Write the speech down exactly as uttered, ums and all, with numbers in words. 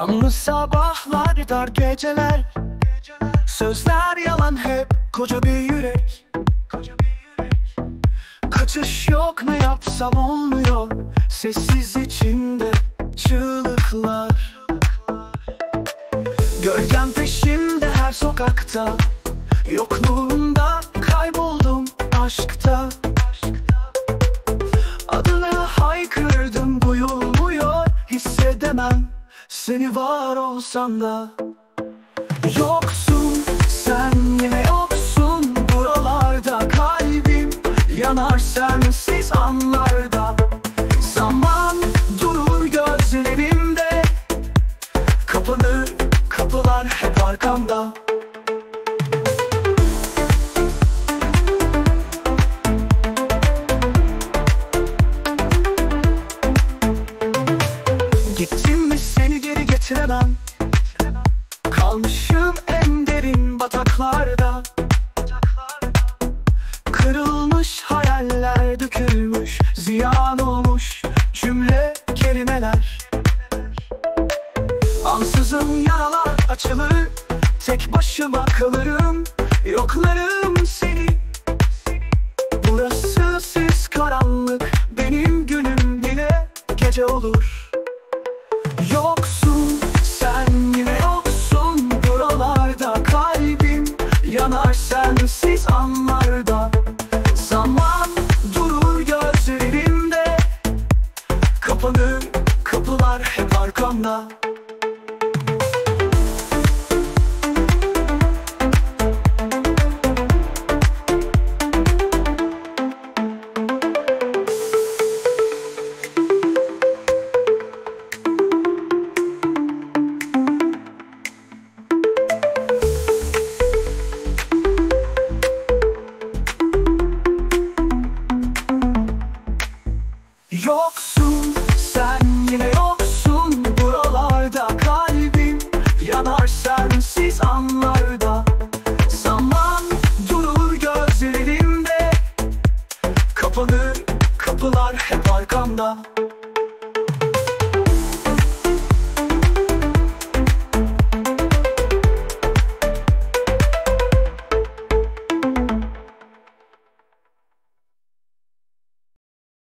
Yalnız sabahlar, dar geceler, sözler yalan hep, koca bir yürek. Kaçış yok, ne yapsam olmuyor, sessiz içimde çığlıklar. Gölgem peşimde her sokakta, yokluğunda kayboldum aşkta. Adını haykırdım, duyulmuyor, hissedemem seni var olsan da. Yoksun, sen yine yoksun buralarda, kalbim yanar sensiz anlarda. Zaman durur gözlerimde, kapanır kapılar hep arkamda. Gittin mi seni geri getiremem, kalmışım en derin bataklarda. Kırılmış hayaller, dökülmüş, ziyan olmuş cümle kelimeler. Ansızın yaralar açılır, tek başıma kalırım, yoklarım seni. Burası sis karanlık, benim günüm bile gece olur.